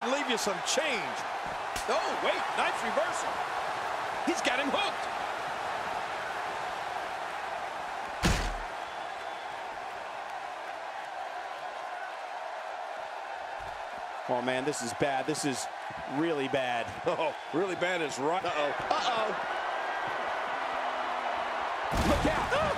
Leave you some change. Oh, wait, nice reversal. He's got him hooked. Oh, man, this is bad. This is really bad. Oh, really bad is right. Uh-oh. Uh-oh. Look out.